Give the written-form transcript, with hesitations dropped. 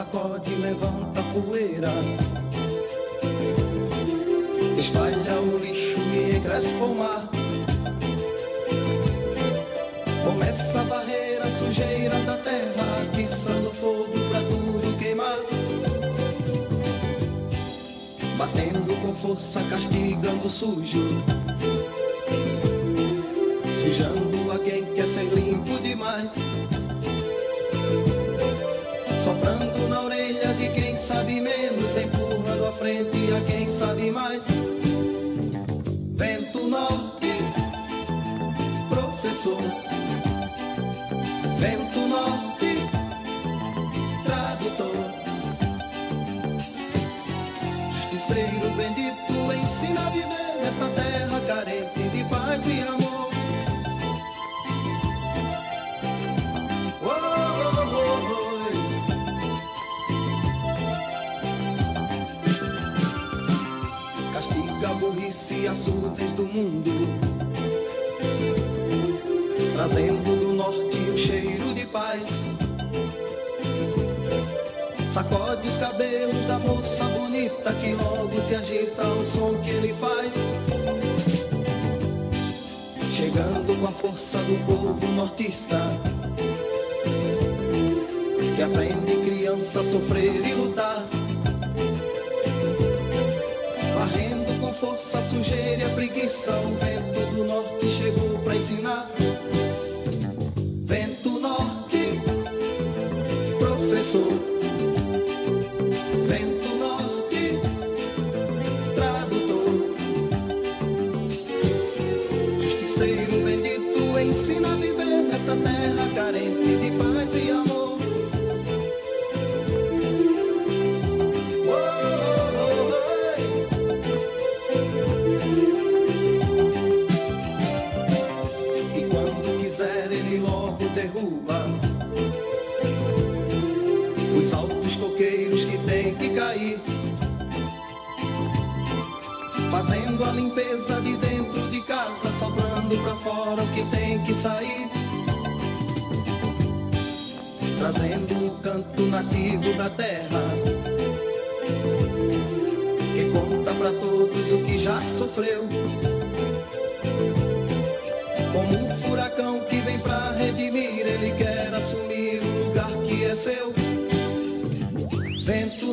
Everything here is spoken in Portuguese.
sacode, levanta a poeira, espalha o lixo e encrespa o mar. Começa a varrer a sujeira da terra, atiçando fogo pra tudo queimar. Batendo com força, castigando o sujo, sujando a quem quer ser limpo demais. Soprando na orelha de quem sabe menos, empurrando à frente a quem sabe mais. Vento norte, professor. Vento norte, tradutor. Justiceiro bendito, ensina a viver nesta terra carente de paz e amor. Castiga a burrice e açudes do mundo, trazendo do norte o cheiro de paz. Sacode os cabelos da moça bonita, que logo se agita ao som que ele faz. Chegando com a força do povo nortista, que aprende criança a sofrer e lutar. Varrendo com força a sujeira e a preguiça, o vento do norte chegou pra ensinar. Vento norte, professor. Vento norte, tradutor. Justiceiro bendito, ensina a viver nesta terra carente de paz e amor. Derruba os altos coqueiros que tem que cair, fazendo a limpeza de dentro de casa, sobrando pra fora o que tem que sair, trazendo o canto nativo da terra, que conta pra todos o que já sofreu. Como um furacão que vem pra redimir, ele quer assumir o lugar que é seu. Vento